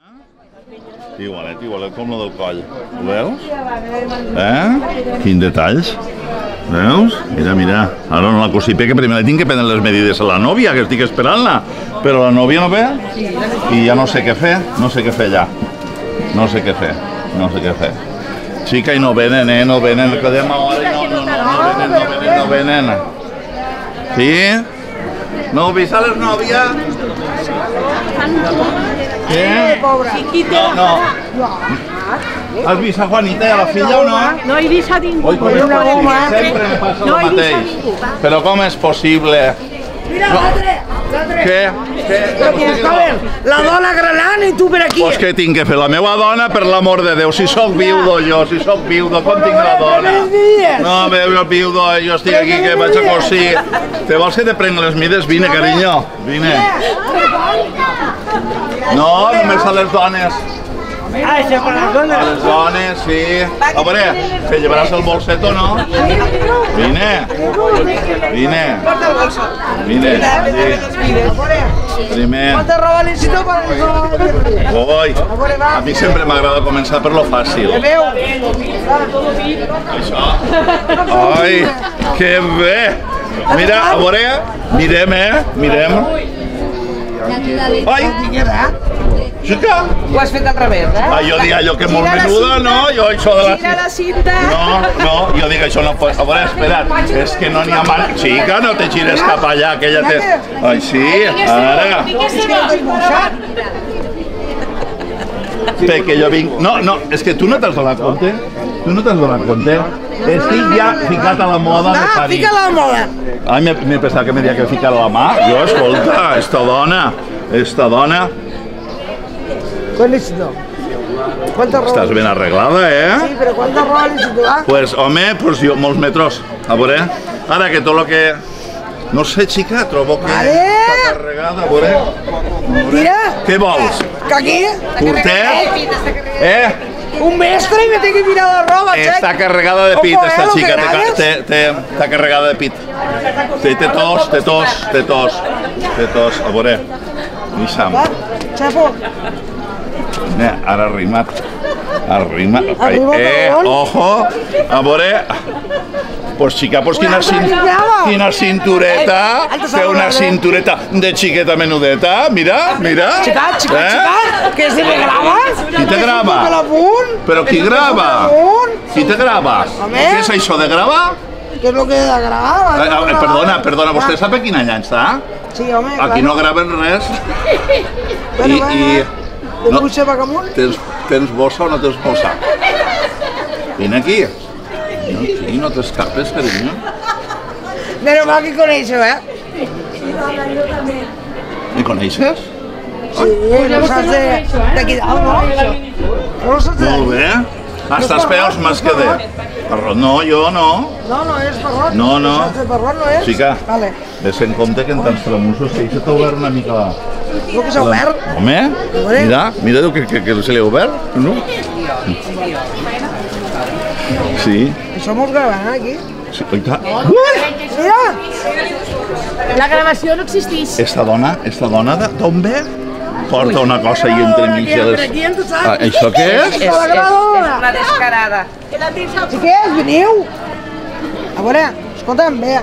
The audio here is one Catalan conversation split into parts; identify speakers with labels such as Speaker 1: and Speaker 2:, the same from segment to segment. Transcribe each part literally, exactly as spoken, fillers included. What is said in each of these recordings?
Speaker 1: Igualet, igualet com lo del coll. Ho veus? Eh? Quins detalls. Veus? Mira, mira. Ara no la cosipé, que primer li tinc que prendre les medides a la nòvia, que estic esperant-la. Però la nòvia no ve i ja no sé què fer. No sé què fer ja. No sé què fer. No sé què fer. Chica, i no venen, eh? No venen. Quedem a hora i no, no, no, no venen, no venen, no venen. Sí? No heu vist a les nòvies? Què?
Speaker 2: Chiquito.
Speaker 1: No. Has vist a Juanita i a la filla o no?
Speaker 2: No he vist a ningú.
Speaker 1: Oi, com és possible? Sempre me passa el mateix. Però com és possible?
Speaker 2: Mira, l'altre, l'altre.
Speaker 1: Què? Què?
Speaker 2: La dona granant i tu per aquí.
Speaker 1: Pues què tinc que fer? La meva dona, per l'amor de Déu, si sóc viudo jo, si sóc viudo, com tinc la dona? No, veu, jo viudo, jo estic aquí que vaig a cosir. Te vols que te prenc les mides? Vine, carinyo, vine. No, només a les dones.
Speaker 2: Ah, això per les dones.
Speaker 1: A les dones, sí. A veure, ¿te llevaràs el bolset o no? Vine. Vine. Vine. Primer.
Speaker 2: ¿Cuánta roba necesito para eso?
Speaker 1: Oi, a mi sempre m'agrada començar per lo fàcil. Això. Ai, que bé. Mira, a veure, mirem, eh? Mirem. Ai, xica.
Speaker 2: Ho has fet al revés, eh?
Speaker 1: Ah, jo dic allò que molt menuda, no? Jo això de la
Speaker 2: Gira la cinta.
Speaker 1: No, no, jo dic això no pot... A veure, espera't, és que no n'hi ha man... Xica, no te gires cap allà, que ella té... Ai, sí, ara... Perquè jo vinc... No, no, és que tu no t'has donat compte? Tu no t'has donat compte? Estic ja ficat a la moda de
Speaker 2: Ah,
Speaker 1: París.
Speaker 2: fica la moda.
Speaker 1: Ai, m'he pensat que me deia que ficar la mà. Jo, escolta, esta dona, esta dona...
Speaker 2: ¿Cuál necesito? ¿Cuánta roba?
Speaker 1: Estàs ben arreglada, eh?
Speaker 2: Sí, pero ¿cuánta roba necesito? Ah?
Speaker 1: Pues, home, pues jo, molts metros. A veure, ara que tot lo que... No sé, xica, trobo que
Speaker 2: Vale.
Speaker 1: està carregada, a veure.
Speaker 2: Mira,
Speaker 1: Què vols?
Speaker 2: que aquí
Speaker 1: Curtet? Eh?
Speaker 2: un mestre y me tiene que mirar la roba,
Speaker 1: Està carregada de pit,
Speaker 2: Ojo, eh,
Speaker 1: esta
Speaker 2: lo
Speaker 1: xica.
Speaker 2: que
Speaker 1: Té,
Speaker 2: grabes.
Speaker 1: té, té, està carregada de pit. Té, té tos, té tos, té tos. Té tos, a veure. Deixa'm.
Speaker 2: Va, Chapo.
Speaker 1: Eh, ara ha rimat. Ha rimat.
Speaker 2: Ha rimat
Speaker 1: Eh,
Speaker 2: on?
Speaker 1: ojo. A veure... Pues xica, pues quina, cin... quina cintureta. Té una cintureta de xiqueta menudeta. Mira, mira.
Speaker 2: Chica, chica,
Speaker 1: Eh?
Speaker 2: chica, que se me graba.
Speaker 1: Qui te grava?
Speaker 2: Que la punt.
Speaker 1: Però qui grava? Qui te grava?
Speaker 2: Home.
Speaker 1: Què és això de gravar?
Speaker 2: ¿Qué es lo que de grabar?
Speaker 1: Eh, eh, perdona, perdona, vostè sap a quin any està?
Speaker 2: Sí, home,
Speaker 1: Aquí no graven res.
Speaker 2: Bueno,
Speaker 1: I,
Speaker 2: bueno,
Speaker 1: i...
Speaker 2: ¿De
Speaker 1: No,
Speaker 2: Puigse Bacamunt?
Speaker 1: tens, tens bossa o no tens bossa? Vine aquí. No, aquí no t'escapes, carinyo.
Speaker 2: Menos mal que con eso, ¿eh?
Speaker 1: Me coneixes?
Speaker 2: Sí, no saps de, d'aquí dalt, no? No saps de...
Speaker 1: Molt bé. Hasta els peus més que de... Parrot, no, jo no.
Speaker 2: No, no és parrot.
Speaker 1: No, no.
Speaker 2: Saps de parrot, no és?
Speaker 1: Xica,
Speaker 2: Vale.
Speaker 1: ves en compte que en tants tramussos que això t'ha obert una mica...
Speaker 2: Lo que s'ha obert.
Speaker 1: Home, mira, mira que, que, que se li ha obert, no? Sí.
Speaker 2: Això mos graven, eh, aquí.
Speaker 1: Sí, oi tant.
Speaker 2: Mira!
Speaker 3: La gravació no existeix.
Speaker 1: Esta dona, esta dona de- d'on ve? Porta una cosa i entremig de les...
Speaker 2: Aquí en tu sac.
Speaker 1: Ah, això què és?
Speaker 2: És la gravadora.
Speaker 3: Una descarada.
Speaker 2: Sí que és, veniu. A veure, escolta'm, bé.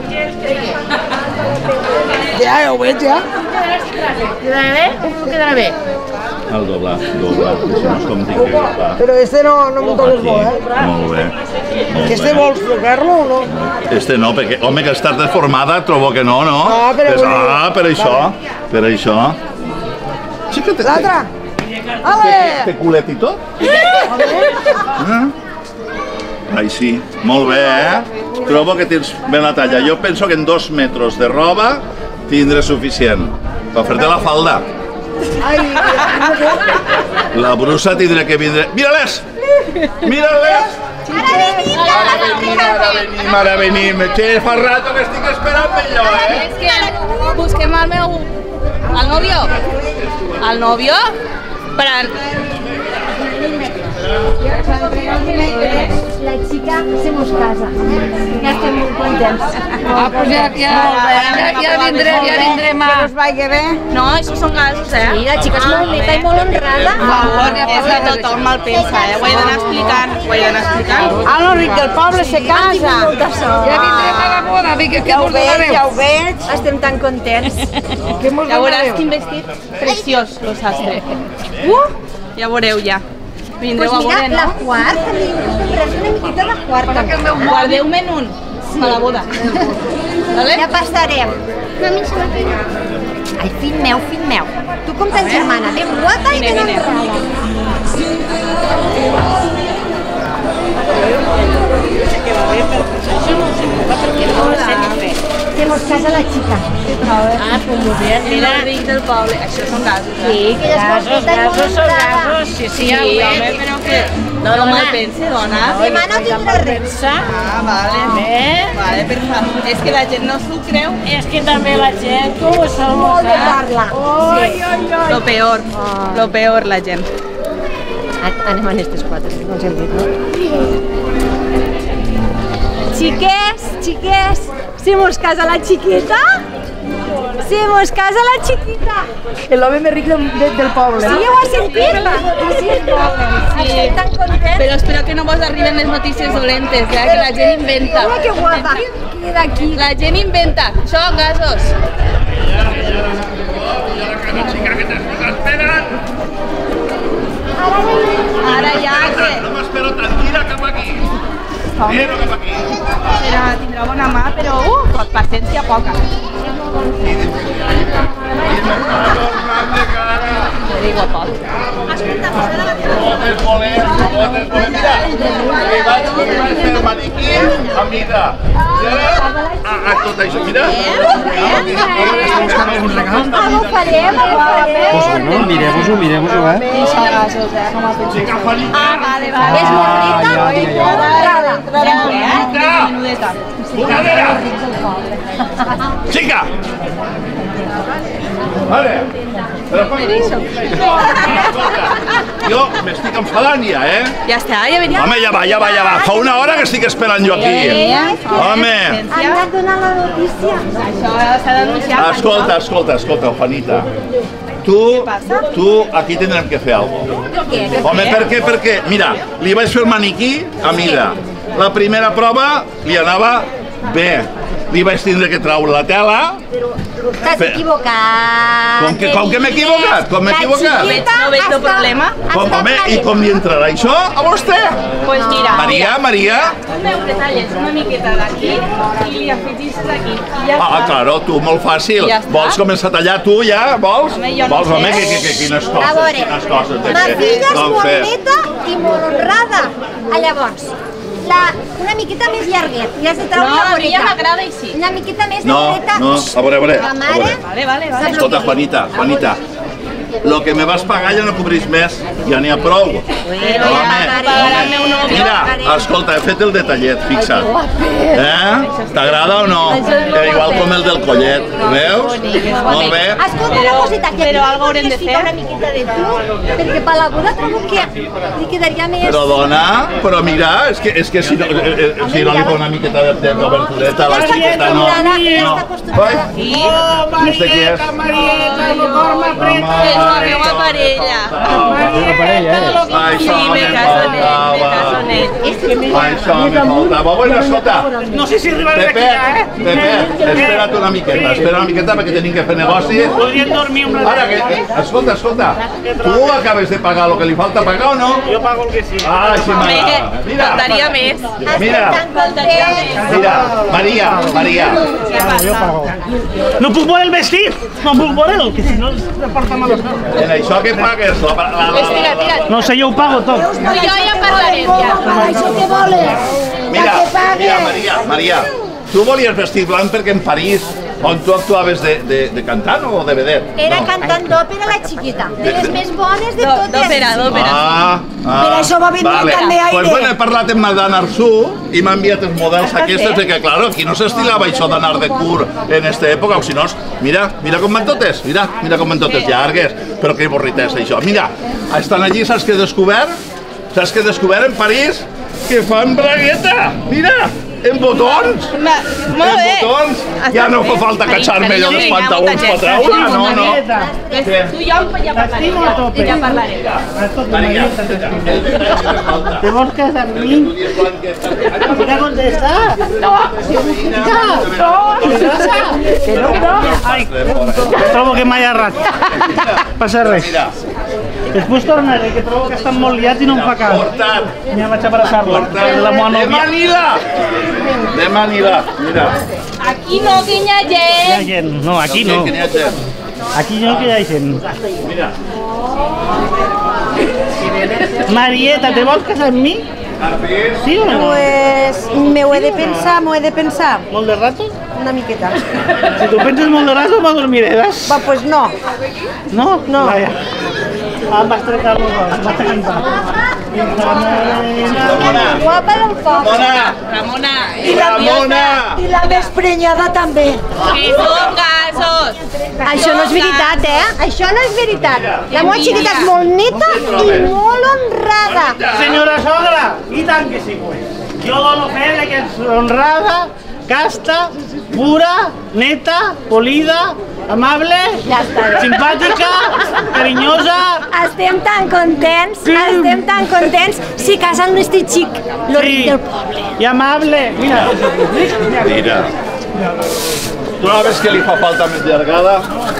Speaker 2: Ja, ja ho veig, ja.
Speaker 3: Quedarà bé o no quedarà bé?
Speaker 1: El doblar, doblar. Això no és com tinc que doblar.
Speaker 2: Però este no, no m'ho toques
Speaker 1: Aquí,
Speaker 2: molt, eh?
Speaker 1: molt bé. Molt
Speaker 2: Que este
Speaker 1: bé.
Speaker 2: vols tocar-lo o no?
Speaker 1: Este no, perquè, home, que estàs deformada, trobo que no, no?
Speaker 2: No, però
Speaker 1: Pues,
Speaker 2: vull dir-
Speaker 1: ah, per això, per això. Sí que té, té,
Speaker 2: L'altre!
Speaker 1: té,
Speaker 2: Ale!
Speaker 1: té culet i tot? Ah. Ai, sí, molt bé, eh? Trobo que tens ben la talla. Jo penso que en dos metres de roba tindré suficient per fer-te la falda.
Speaker 2: Ai,
Speaker 1: La brusa tindré que vindre... Mira-les! Mira-les! Ara venim, ara venim, ara venim. Che, fa rato que estic esperant jo, eh?
Speaker 4: És que busquem el meu... el nòvio. El nòvio? Per...
Speaker 5: La chica ja se mos casa. Ja estem molt contents.
Speaker 2: Ah, doncs ja, ja, ja, ja vindrem, ja vindrem a...
Speaker 3: Que us vagi bé.
Speaker 4: No, això són gasos, eh?
Speaker 5: Sí, la xica és molt neta i molt honrada.
Speaker 4: Per favor, és que tothom mal pensa, eh? Ho he d'anar explicant, ho he d'anar explicant.
Speaker 3: A l'Enric del poble se casa.
Speaker 5: Molta sort.
Speaker 2: Ja vindrem a la boda, vinga, que
Speaker 3: Ja ho
Speaker 2: mos
Speaker 3: veig,
Speaker 2: donareu.
Speaker 3: ja ho veig.
Speaker 5: Estem tan contents.
Speaker 2: Que mos
Speaker 4: Ja veuràs
Speaker 2: donareu.
Speaker 4: quin vestit preciós, lo sastre. Uh! Ja veureu, ja. Vindreu a
Speaker 5: Pues mira,
Speaker 4: veure,
Speaker 5: la
Speaker 4: no?
Speaker 5: quarta, res una miqueta de quarta.
Speaker 4: Guardeu-me'n un a la boda. Vale?
Speaker 5: Ja passarem. Ai, fill meu, fill meu. Tu com tens germana, ben guapa i
Speaker 4: Vine,
Speaker 5: ben
Speaker 4: vine.
Speaker 5: honrada. Se mos casa la xica.
Speaker 3: Ah, pues muy bien,
Speaker 4: Mira,
Speaker 3: mira.
Speaker 4: ric del poble. Això són gasos, eh?
Speaker 5: Sí, que ella és molt
Speaker 3: Gasos,
Speaker 5: neta i molt
Speaker 3: gasos, són
Speaker 5: honrada.
Speaker 3: gasos. Sí, sí, ja ho
Speaker 4: Sí, home,
Speaker 3: veig.
Speaker 4: però que...
Speaker 3: No,
Speaker 4: No
Speaker 3: dona.
Speaker 4: mal pense, dona.
Speaker 5: Demà no tindrà res.
Speaker 3: Pensa.
Speaker 4: Ah, vale.
Speaker 3: Eh?
Speaker 4: Vale, perfecte. És que la gent no s'ho creu.
Speaker 3: És que també la gent, com ho som,
Speaker 5: Molt de parla.
Speaker 3: Oi, oi, oi.
Speaker 4: Lo peor, lo peor, la gent.
Speaker 5: Anem a aquestes quatre, no ens hem dit, no? Xiques, xiques, se mos casa la xiquita? Se mos casa la xiquita.
Speaker 3: L'home més ric del, del poble.
Speaker 5: Sí, ho has sentit? Sí, estem tan contents.
Speaker 4: Però espero que no vos arriben les notícies dolentes, eh? Que la gent inventa.
Speaker 5: Mira que guapa. Queda aquí.
Speaker 4: La gent inventa. Això, gasos. Ara ja que...
Speaker 1: No m'espero tant, tira cap aquí. Tira cap aquí.
Speaker 4: Tindrà, tindrà bona mà, però uh, paciència poca. Very guapot.
Speaker 1: Botes volents, botes volents. Mira, li vaig, li vaig fer maniquí a mida. I ara, a, a tot això, mira.
Speaker 5: Algo farem, algo farem.
Speaker 6: No, mireu-vos-ho, mireu-vos-ho, eh?
Speaker 4: Deixa gasos, eh? Com a
Speaker 1: Xica fanita.
Speaker 4: Ah, vale, vale.
Speaker 5: És molt rica i molt honrada.
Speaker 4: Eh? Menudeta.
Speaker 1: Bucadera. Xica. Vale. Però escolta, jo m'estic enfadant ja, eh?
Speaker 4: Ja està, ja venia.
Speaker 1: Home, ja va, ja va, ja va. Fa una hora que estic esperant jo aquí. Home.
Speaker 5: Han de donar la notícia.
Speaker 4: Això s'ha d'anunciar.
Speaker 1: Escolta, escolta, escolta, Juanita. Tu, tu, aquí tindrem que fer alguna cosa. Home, per què? Perquè, mira, li vaig fer el maniquí a mida. La primera prova li anava bé. Li vaig tindre que traure la tela.
Speaker 5: T'has
Speaker 1: Fe-
Speaker 5: equivocat.
Speaker 1: Com que- com que m'he equivocat? Com m'he
Speaker 5: La
Speaker 1: equivocat?
Speaker 5: xiquita
Speaker 4: No veig el
Speaker 5: està-
Speaker 4: problema.
Speaker 1: Com,
Speaker 5: està
Speaker 1: home, i
Speaker 5: malament.
Speaker 1: com li entrarà això a vostè?
Speaker 4: Pues mira,
Speaker 1: Maria, Maria.
Speaker 4: meu retalles una miqueta d'aquí i li afegis d'aquí. I ja
Speaker 1: Ah,
Speaker 4: està.
Speaker 1: claro, tu, molt fàcil.
Speaker 4: Ja està.
Speaker 1: Vols començar a tallar tu, ja? Vols?
Speaker 4: Home, jo no
Speaker 1: Vols,
Speaker 4: sé.
Speaker 1: home, que, que, que, quines
Speaker 5: A
Speaker 1: coses,
Speaker 5: veure,
Speaker 1: quines coses. de
Speaker 5: ma
Speaker 1: què?
Speaker 5: filla és
Speaker 1: Com
Speaker 5: molt
Speaker 1: fer?
Speaker 5: neta i molt honrada. Ah, llavors, la, una miqueta més llarguet, li has de treure
Speaker 4: No,
Speaker 5: la
Speaker 4: a mi ja
Speaker 5: boneta.
Speaker 4: m'agrada així.
Speaker 5: Una miqueta més
Speaker 1: No,
Speaker 5: neta.
Speaker 1: no, a veure, a veure,
Speaker 5: La
Speaker 1: a
Speaker 5: mare...
Speaker 1: veure.
Speaker 4: Vale, vale, vale.
Speaker 1: Escolta, Juanita, Juanita, lo que me vas pagar ja no cobreix més, ja n'hi ha prou.
Speaker 4: Però ja m'ha pagat el meu nòvio.
Speaker 1: Mira, escolta, he fet el detallet, fixa't. Eh? T'agrada o no? Que igual com el del collet, veus? Molt bé.
Speaker 5: Escolta
Speaker 4: Però-
Speaker 5: una coseta, que
Speaker 4: però
Speaker 5: aquí
Speaker 4: algo haurem de
Speaker 5: podries ficar
Speaker 4: fer.
Speaker 5: una miqueta de tu, perquè per la boda trobo que li quedaria més...
Speaker 1: Però dona, però mira, és que, és que si, no, eh, eh, si no li fa una miqueta de de d'obertureta a la
Speaker 5: Ja està
Speaker 1: xiqueta, no.
Speaker 5: acostumbrada, ja està
Speaker 1: no.
Speaker 5: acostumbrada.
Speaker 1: Oi? I este qui és?
Speaker 4: És la meva parella.
Speaker 6: Una parella, eh?
Speaker 1: Això
Speaker 4: Sí, me
Speaker 1: me
Speaker 4: caso en ell, me
Speaker 1: faltava.
Speaker 4: caso en ell.
Speaker 1: Això me faltava. Bueno, escolta,
Speaker 7: No sé si arribaré
Speaker 1: Pepe,
Speaker 7: d'aquí ja, eh?
Speaker 1: Pepe, espera't una miqueta, espera una miqueta perquè tenim que fer negoci.
Speaker 7: Podríem dormir un rato.
Speaker 1: Ara, que, eh, escolta, escolta, tu acabes de pagar el que li falta pagar o no?
Speaker 7: Jo pago el que sí.
Speaker 1: Ah, així
Speaker 4: Home,
Speaker 1: m'agrada. Mira,
Speaker 4: faltaria més.
Speaker 1: mira,
Speaker 5: Estem tan contents.
Speaker 1: mira, Maria, Maria,
Speaker 7: No puc veure el vestit, no puc veure'l, que si no es porta mala sort.
Speaker 1: en això que pagues, la, la, la,
Speaker 4: Pues tira, tira.
Speaker 7: No sé, jo ho pago tot.
Speaker 4: Tu i jo ja parlarem, ja.
Speaker 5: Això que voles?
Speaker 1: mira, mira, Maria, Maria, tu volies vestit blanc perquè en París, on tu actuaves de, de, de cantant o de vedet?
Speaker 5: Era
Speaker 1: No.
Speaker 5: cantant d'òpera la xiquita, de les més bones de
Speaker 4: Do-
Speaker 5: totes.
Speaker 4: D'òpera, d'òpera.
Speaker 1: Ah, ah,
Speaker 2: Per això va vindre
Speaker 1: vale.
Speaker 2: també aire.
Speaker 1: Pues bueno, he parlat amb Madame Arsú i m'ha enviat els models aquests, perquè, claro, aquí no s'estilava això d'anar de cur en esta època, o si no, mira, mira com van totes, mira, mira com van totes llargues, però que borrita és això. Mira, estan allí, saps què he descobert? Saps què he descobert en París? que fan bragueta. Mira, en botons.
Speaker 4: Molt
Speaker 1: En
Speaker 4: bé.
Speaker 1: botons. Ja no fa falta catxar-me allò els pantalons per traure, no, no.
Speaker 4: Tu i jo ja parlarem. Ja parlarem.
Speaker 7: ¿Te vols casar amb mi? ¿Te contesta? No. Que no, no. Ai, trobo que m'ha errat. Passa res. Després tornaré, que trobo que estan molt liats i no em fa cas.
Speaker 1: Portat.
Speaker 7: Ja vaig a abraçar-la. La meva
Speaker 1: De
Speaker 7: nòvia.
Speaker 1: Manila. De Manila, mira.
Speaker 4: Aquí no, que hi ha
Speaker 7: Hi ha
Speaker 4: gent.
Speaker 7: gent. No, aquí no.
Speaker 1: Que n'hi ha gent.
Speaker 7: Aquí no, que hi ha gent.
Speaker 1: Mira.
Speaker 7: Marieta, ¿te vols casar amb mi? Sí o no?
Speaker 2: Pues me ho he de pensar, m'ho he de pensar.
Speaker 7: Molt de rato?
Speaker 2: Una miqueta.
Speaker 7: Si tu penses molt de rato, m'adormiràs.
Speaker 2: Va, pues no.
Speaker 7: No?
Speaker 2: No.
Speaker 7: Vaja. Ah, vas trencar los dos, vas a cantar.
Speaker 2: Guapa del poble.
Speaker 1: Mona.
Speaker 4: Ramona,
Speaker 2: I la,
Speaker 1: Ramona.
Speaker 2: I la més prenyada també.
Speaker 4: que són gasos.
Speaker 2: Això no és veritat, eh? Això no és veritat. La meva xiqueta és molt neta i molt honrada.
Speaker 7: Senyora sogra, i tant que sí, pues. Jo dono fe de que és honrada, casta, pura, neta, polida, amable,
Speaker 2: Ja està.
Speaker 7: simpàtica, carinyosa.
Speaker 5: Estem tan contents, estem tan contents si casen l'esti xic, lo
Speaker 7: Sí,
Speaker 5: ric del poble.
Speaker 7: i amable. Mira,
Speaker 1: Mira. Tu no ves que li fa falta més llargada?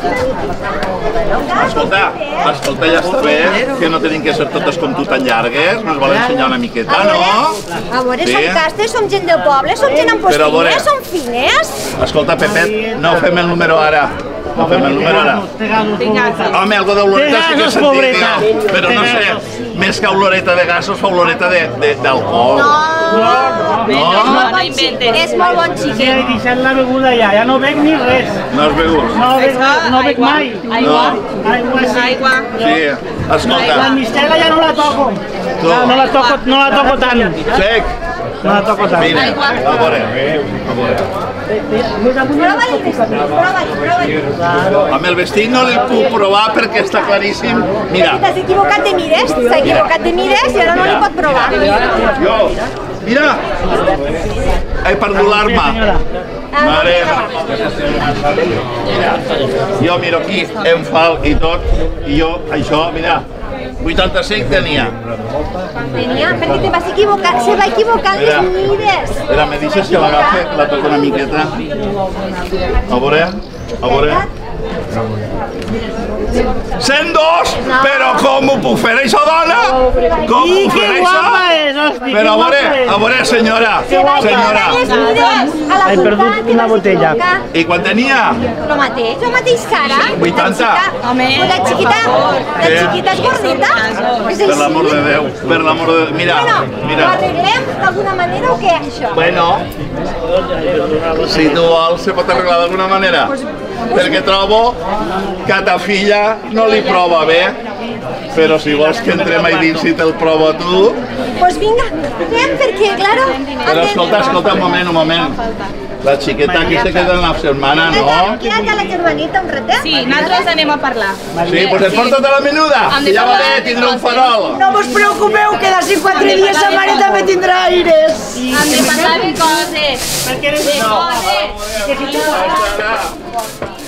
Speaker 1: Escolta, escolta, ja està bé, que no tenim que ser totes com tu tan llargues, nos vol ensenyar una miqueta,
Speaker 5: A
Speaker 1: no?
Speaker 5: veure, a veure,
Speaker 1: Sí.
Speaker 5: som castes, som gent del poble, som gent amb
Speaker 1: Però a veure-
Speaker 5: postines, som fines.
Speaker 1: Escolta, Pepet, no fem el número ara. No fem el número ara.
Speaker 7: té gasos, pobreta.
Speaker 1: Home, algo d'oloreta sí que he
Speaker 7: gasos,
Speaker 1: sentit
Speaker 7: pobreta.
Speaker 1: jo, però no
Speaker 7: Té
Speaker 1: sé,
Speaker 7: gasos.
Speaker 1: més que oloreta de gasos fa oloreta de- de- d'alcohol.
Speaker 7: No,
Speaker 4: No, no inventes.
Speaker 5: És molt bon
Speaker 7: sí,
Speaker 5: xiquet.
Speaker 7: he deixat la beguda ja, ja no bec ni res.
Speaker 1: No has begut?
Speaker 7: No bec, no bec mai.
Speaker 4: Aigua.
Speaker 7: Aigua sí.
Speaker 4: Aigua.
Speaker 1: Sí,
Speaker 7: La
Speaker 1: escolta,
Speaker 7: mistela ja no la toco.
Speaker 1: Tu.
Speaker 7: No, no la toco, no la toco tant.
Speaker 1: sec,
Speaker 7: No la toco tant.
Speaker 1: mira, a veure, a veure.
Speaker 5: Prova-li, prova-li, prova-li.
Speaker 1: Amb el vestit no el puc provar perquè està claríssim. Mira,
Speaker 5: T'has equivocat de mires, s'ha equivocat de mires i ara no li pot provar.
Speaker 1: jo, mira, he perdut l'arma.
Speaker 7: Senyora,
Speaker 1: Mare, mira, jo miro aquí, em fal i tot, i jo, això, mira, vuitanta-cinc tenia.
Speaker 5: Tenia, perquè te vas equivocar, se va equivocar en
Speaker 1: Mira.
Speaker 5: les mires.
Speaker 1: Espera, me deixes que l'agafe, la toco una miqueta. A veure, a veure. cent dos! Però com ho puc fer això, dona? Com
Speaker 7: I
Speaker 1: ho puc
Speaker 7: que
Speaker 1: fer
Speaker 7: guapa
Speaker 1: això?
Speaker 7: és, hosti,
Speaker 1: Però a
Speaker 7: que
Speaker 1: veure,
Speaker 7: guapa és.
Speaker 1: a veure, senyora, senyora.
Speaker 5: Les mires, a la
Speaker 7: He perdut
Speaker 5: voltant te
Speaker 7: una
Speaker 5: vas
Speaker 7: botella.
Speaker 5: equivocar.
Speaker 1: I quan tenia?
Speaker 5: Lo mateix, lo mateix que ara.
Speaker 1: vuitanta.
Speaker 5: La xica,
Speaker 4: Home,
Speaker 5: pues la xiquita, la
Speaker 1: Què?
Speaker 5: xiquita és gordita. És
Speaker 1: Per l'amor
Speaker 5: així.
Speaker 1: de Déu, per l'amor de Déu. Mira,
Speaker 5: Bueno, ho
Speaker 1: mira.
Speaker 5: arreglem d'alguna manera o què, això?
Speaker 1: Bueno, si tu vols, se pot arreglar d'alguna manera. Perquè trobo que a ta filla no li prova bé, però si vols que entrem ahí dins i te'l provo a tu...
Speaker 5: Pues vinga, fem perquè, claro...
Speaker 1: Però escolta, escolta, un moment, un moment. La xiqueta aquí se queda en la setmana, no?
Speaker 5: Quédate a la germanita un ratet.
Speaker 4: Sí, nosaltres anem a parlar.
Speaker 1: Sí, doncs et porta't a la menuda, que ja va bé, tindrà un farol.
Speaker 2: No us preocupeu, que d'ací quatre dies sa mare també tindrà aires.
Speaker 4: Hem de parlar de coses.
Speaker 7: perquè eres
Speaker 4: De coses.
Speaker 1: Que si tu vols,